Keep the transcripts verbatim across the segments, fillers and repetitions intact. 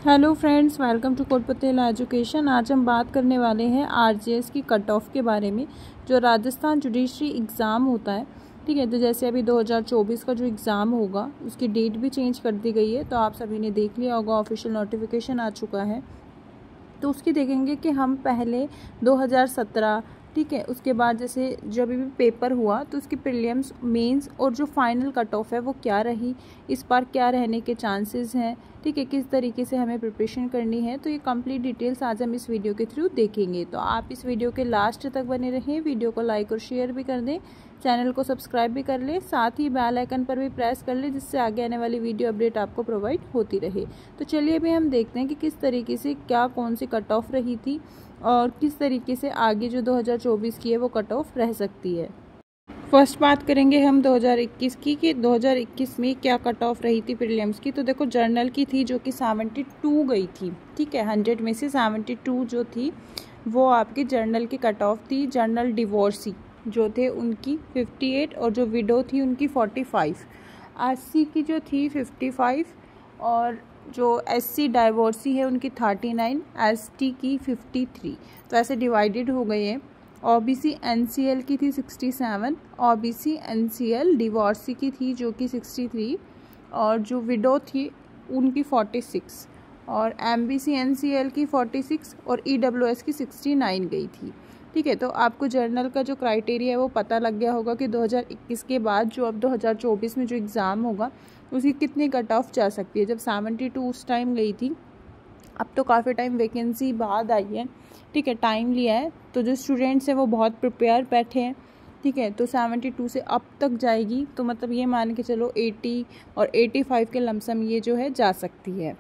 Hello friends, welcome to कोट Patel education. आज हम बात करने वाले हैं आरजेएस की कट ऑफ के बारे में, जो राजस्थान जुडिशरी एग्ज़ाम होता है। ठीक है, तो जैसे अभी दो हज़ार चौबीस का जो एग्ज़ाम होगा उसकी डेट भी चेंज कर दी गई है, तो आप सभी ने देख लिया होगा, ऑफिशियल नोटिफिकेशन आ चुका है। तो उसकी देखेंगे कि हम पहले दो हज़ार सत्रह, ठीक है, उसके बाद जैसे जब भी पेपर हुआ तो उसकी प्रीलिम्स, मेंस और जो फाइनल कट ऑफ है वो क्या रही, इस बार क्या रहने के चांसेस हैं, ठीक है, किस तरीके से हमें प्रिपरेशन करनी है, तो ये कंप्लीट डिटेल्स आज हम इस वीडियो के थ्रू देखेंगे। तो आप इस वीडियो के लास्ट तक बने रहें, वीडियो को लाइक और शेयर भी कर दें, चैनल को सब्सक्राइब भी कर लें, साथ ही बेल आइकन पर भी प्रेस कर लें, जिससे आगे आने वाली वीडियो अपडेट आपको प्रोवाइड होती रहे। तो चलिए अभी हम देखते हैं कि किस तरीके से क्या कौन सी कट ऑफ रही थी और किस तरीके से आगे जो दो हज़ार चौबीस की है वो कट ऑफ रह सकती है। फर्स्ट बात करेंगे हम दो हज़ार इक्कीस की कि दो हज़ार इक्कीस में क्या कट ऑफ रही थी प्रीलिम्स की। तो देखो, जर्नल की थी जो कि बहत्तर गई थी, ठीक है, सौ में से बहत्तर जो थी वो आपकी जर्नल की कट ऑफ थी। जर्नल डिवोर्सी जो थे उनकी अट्ठावन और जो विडो थी उनकी पैंतालीस। एससी की जो थी पचपन और जो एससी डाइवोर्सी है उनकी उनतालीस, एसटी की तिरेपन। तो ऐसे डिवाइडेड हो गए हैं। ओबीसी एनसीएल की थी सड़सठ, ओबीसी एनसीएल डिवोर्सी की थी जो कि तिरसठ और जो विडो थी उनकी छियालीस और एमबीसी एनसीएल की छियालीस और ईडब्ल्यूएस की उनहत्तर गई थी। ठीक है, तो आपको जर्नल का जो क्राइटेरिया है वो पता लग गया होगा कि दो हज़ार इक्कीस के बाद जो अब दो हज़ार चौबीस में जो एग्ज़ाम होगा उसकी कितनी कट ऑफ जा सकती है। जब बहत्तर उस टाइम गई थी, अब तो काफ़ी टाइम वैकेंसी बाद आई है, ठीक है, टाइम लिया है, तो जो स्टूडेंट्स हैं वो बहुत प्रिपेयर बैठे हैं, ठीक है। तो बहत्तर से अब तक जाएगी, तो मतलब ये मान के चलो अस्सी और पचासी के लमसम ये जो है जा सकती है।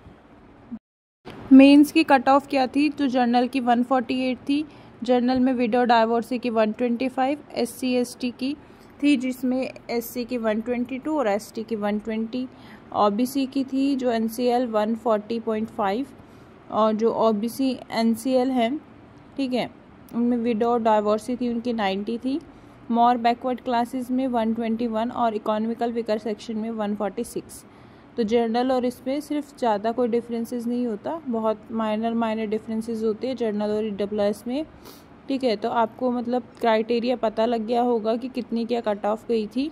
मेंस की कट ऑफ क्या थी? तो जर्नल की एक सौ अड़तालीस थी, जर्नल में विडो डाइवोर्सी की एक सौ पच्चीस, एससी एसटी की थी जिसमें एससी की एक सौ बाईस और एसटी की एक सौ बीस, ओबीसी की थी जो एनसीएल एक सौ चालीस पॉइंट पाँच और जो ओबीसी एनसीएल है, ठीक है, उनमें विडो डाइवोर्सी थी उनकी नब्बे थी। मोर बैकवर्ड क्लासेस में एक सौ इक्कीस और इकोनॉमिकल वीकर सेक्शन में एक सौ छियालीस। तो जर्नल और इसमें सिर्फ ज़्यादा कोई डिफरेंसेस नहीं होता, बहुत माइनर माइनर डिफरेंसेस होते हैं जर्नल और ईडब्ल्यूएस में, ठीक है। तो आपको मतलब क्राइटेरिया पता लग गया होगा कि कितनी क्या कट ऑफ गई थी।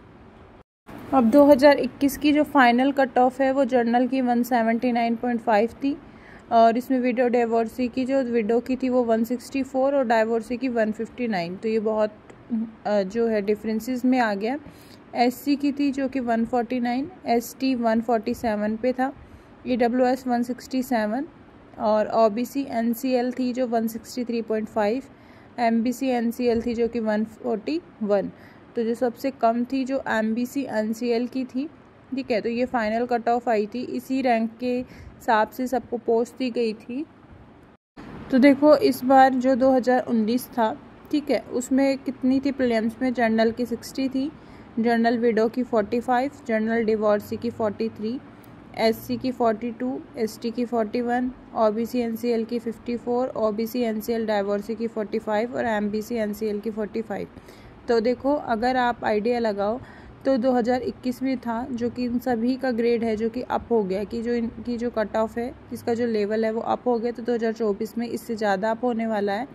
अब दो हज़ार इक्कीस की जो फाइनल कट ऑफ है वो जर्नल की एक सौ उन्यासी पॉइंट पाँच थी और इसमें विडो डाइवोर्सी की जो विडो की थी वो एक सौ चौंसठ और डाइवोर्सी की एक सौ उनसठ। तो ये बहुत जो है डिफरेंसेस में आ गया। एससी की थी जो कि एक सौ उनचास, एसटी एक सौ सैंतालीस पे था, ईडब्ल्यूएस एक सौ सरसठ और ओबीसी एनसीएल थी जो एक सौ तिरसठ पॉइंट पाँच, एमबीसी एनसीएल थी जो कि एक सौ इकतालीस। तो जो सबसे कम थी जो एमबीसी एनसीएल की थी, ठीक है। तो ये फाइनल कट ऑफ आई थी, इसी रैंक के हिसाब से सबको पोस्ट दी गई थी। तो देखो इस बार जो दो हज़ार उन्नीस था, ठीक है, उसमें कितनी थी प्रीलिम्स में? जर्नल की साठ थी, जर्नल विडो की पैंतालीस, जर्नल डिवोर्सी की तैंतालीस, एससी की बयालीस, एसटी की इकतालीस, ओबीसी एनसीएल की चौवन, ओबीसी एनसीएल डाइवोर्सी की पैंतालीस और एमबीसी एनसीएल की पैंतालीस। तो देखो अगर आप आइडिया लगाओ तो दो हज़ार इक्कीस में था जो कि इन सभी का ग्रेड है जो कि अप हो गया, कि जो इनकी जो कट ऑफ है इसका जो लेवल है वो अप हो गया, तो दो हज़ार चौबीस में इससे ज़्यादा अप होने वाला है।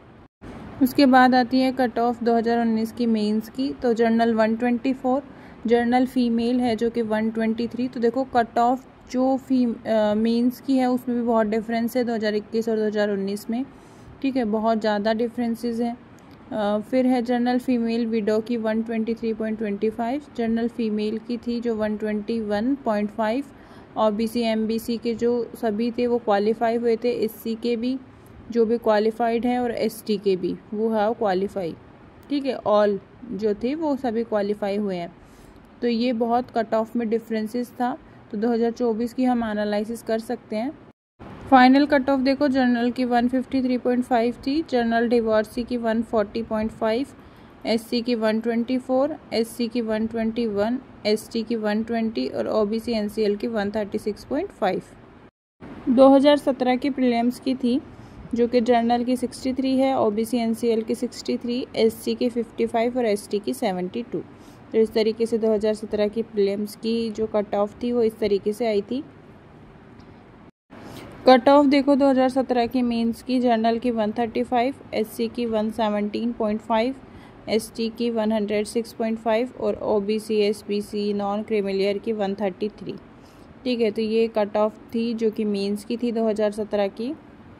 उसके बाद आती है कट ऑफ दो हज़ार उन्नीस की मेंस की। तो जर्नल एक सौ चौबीस, जर्नल फीमेल है जो कि एक सौ तेईस। तो देखो कट ऑफ जो फी मेंस की है उसमें भी बहुत डिफरेंस है दो हज़ार इक्कीस और दो हज़ार उन्नीस में, ठीक है, बहुत ज़्यादा डिफरेंसेस हैं। Uh, फिर है जर्नल फीमेल विडो की एक सौ तेईस पॉइंट दो पाँच, जर्नल फीमेल की थी जो एक सौ इक्कीस पॉइंट पाँच, ओबीसी एमबीसी के जो सभी थे वो क्वालिफाई हुए थे, एससी के भी जो भी क्वालिफाइड हैं और एसटी के भी वो है क्वालिफाई, ठीक है, ऑल जो थे वो सभी क्वालिफाई हुए हैं। तो ये बहुत कट ऑफ में डिफरेंसेस था। तो दो हज़ार चौबीस की हम एनालिसिस कर सकते हैं। फाइनल कट ऑफ देखो, जर्नल की एक सौ तिरेपन पॉइंट पाँच थी, जर्नल डिवोर्सी की एक सौ चालीस पॉइंट पाँच, एससी की एक सौ चौबीस, एससी की एक सौ इक्कीस, एसटी की एक सौ बीस और ओबीसी एनसीएल की एक सौ छत्तीस पॉइंट पाँच। दो हज़ार सत्रह की प्रीलिम्स की थी जो कि जर्नल की तिरसठ है, ओबीसी एनसीएल की तिरसठ, एससी की पचपन और एसटी की बहत्तर। तो इस तरीके से दो हज़ार सत्रह की प्रीलिम्स की जो कट ऑफ थी वो इस तरीके से आई थी। कट ऑफ देखो दो हज़ार सत्रह की मेंस की जनरल की एक सौ पैंतीस, एससी की एक सौ सत्रह पॉइंट पाँच, एसटी की एक सौ छह पॉइंट पाँच और ओबीसी एसबीसी नॉन क्रीमिलियर की एक सौ तैंतीस। ठीक है, तो ये कट ऑफ थी जो कि मेंस की थी दो हज़ार सत्रह की।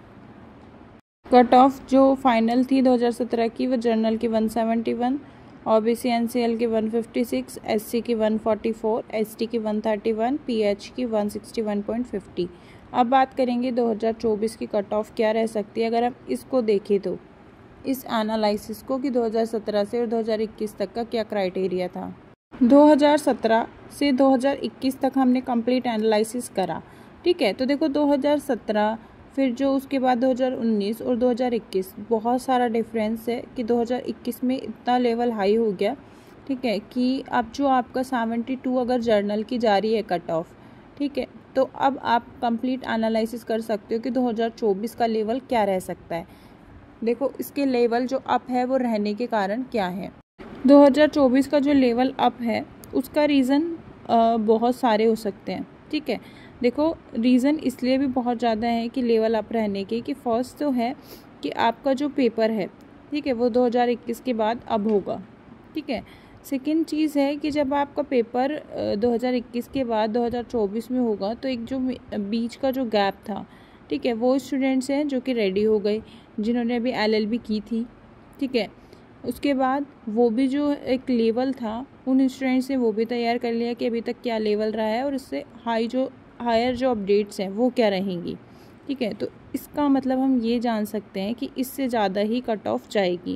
कट ऑफ जो फाइनल थी दो हज़ार सत्रह की वो जनरल की एक सौ इकहत्तर, ओबीसी एनसीएल की एक सौ छप्पन, एससी की एक सौ चौवालीस, एसटी की एक सौ इकतीस, पीएच की एक सौ इकसठ पॉइंट पचास। अब बात करेंगे दो हज़ार चौबीस की कट ऑफ क्या रह सकती है। अगर हम इसको देखें तो इस एनालिसिस को कि दो हज़ार सत्रह से और दो हज़ार इक्कीस तक का क्या क्राइटेरिया था। दो हज़ार सत्रह से दो हज़ार इक्कीस तक हमने कंप्लीट एनालिसिस करा। ठीक है, तो देखो दो हज़ार सत्रह फिर जो उसके बाद दो हज़ार उन्नीस और दो हज़ार इक्कीस बहुत सारा डिफरेंस है कि दो हज़ार इक्कीस में इतना लेवल हाई हो गया। ठीक है, कि अब जो आपका बहत्तर अगर जर्नल की जा रही है कट ऑफ, ठीक है, तो अब आप कंप्लीट एनालिसिस कर सकते हो कि दो हज़ार चौबीस का लेवल क्या रह सकता है। देखो इसके लेवल जो अप है वो रहने के कारण क्या है। दो हज़ार चौबीस का जो लेवल अप है उसका रीज़न बहुत सारे हो सकते हैं। ठीक है, देखो रीज़न इसलिए भी बहुत ज़्यादा है कि लेवल अप रहने के कि फर्स्ट तो है कि आपका जो पेपर है, ठीक है, वो दो हज़ार इक्कीस के बाद अब होगा। ठीक है, सेकेंड चीज़ है कि जब आपका पेपर दो हज़ार इक्कीस के बाद दो हज़ार चौबीस में होगा तो एक जो बीच का जो गैप था, ठीक है, वो स्टूडेंट्स हैं जो कि रेडी हो गए जिन्होंने अभी एलएलबी की थी। ठीक है, उसके बाद वो भी जो एक लेवल था उन स्टूडेंट्स ने वो भी तैयार कर लिया कि अभी तक क्या लेवल रहा है और इससे हाई जो हायर जो अपडेट्स हैं वो क्या रहेंगी। ठीक है, तो इसका मतलब हम ये जान सकते हैं कि इससे ज़्यादा ही कट ऑफ जाएगी।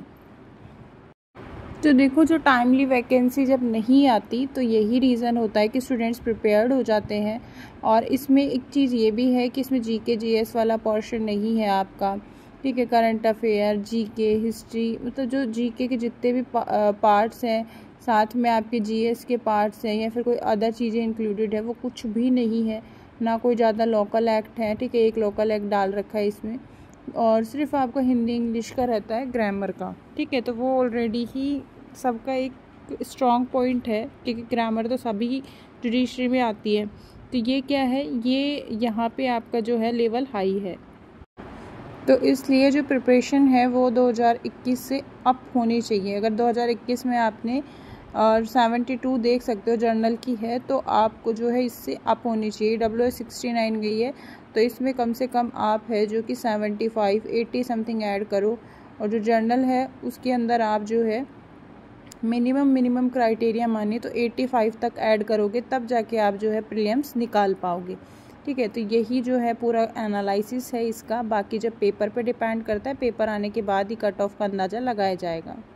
तो देखो जो टाइमली वैकेंसी जब नहीं आती तो यही रीज़न होता है कि स्टूडेंट्स प्रिपेयर्ड हो जाते हैं। और इसमें एक चीज़ ये भी है कि इसमें जीके जीएस वाला पोर्शन नहीं है आपका। ठीक है, करंट अफेयर, जीके, हिस्ट्री, मतलब जो जीके के जितने भी पार्ट्स हैं, साथ में आपके जीएस के पार्ट्स हैं या फिर कोई अदर चीज़ें इंक्लूडेड है, वो कुछ भी नहीं है। ना कोई ज़्यादा लोकल एक्ट है। ठीक है, एक लोकल एक्ट डाल रखा है इसमें और सिर्फ आपको हिंदी इंग्लिश का रहता है ग्रामर का। ठीक है, तो वो ऑलरेडी ही सबका एक स्ट्रॉन्ग पॉइंट है क्योंकि ग्रामर तो सभी जुडिशरी में आती है। तो ये क्या है, ये यहाँ पे आपका जो है लेवल हाई है, तो इसलिए जो प्रिपरेशन है वो दो हज़ार इक्कीस से अप होनी चाहिए। अगर दो हज़ार इक्कीस में आपने और बहत्तर देख सकते हो जर्नल की है तो आपको जो है इससे अप होनी चाहिए। डब्ल्यू एस सिक्सटी नाइन गई है तो इसमें कम से कम आप है जो कि seventy five eighty something add करो और जो जर्नल है उसके अंदर आप जो है मिनिमम मिनिमम क्राइटेरिया मानिए तो पचासी तक ऐड करोगे तब जाके आप जो है प्रीलिम्स निकाल पाओगे। ठीक है, तो यही जो है पूरा एनालिसिस है इसका। बाकी जब पेपर पे डिपेंड करता है, पेपर आने के बाद ही कट ऑफ का अंदाज़ा लगाया जाएगा।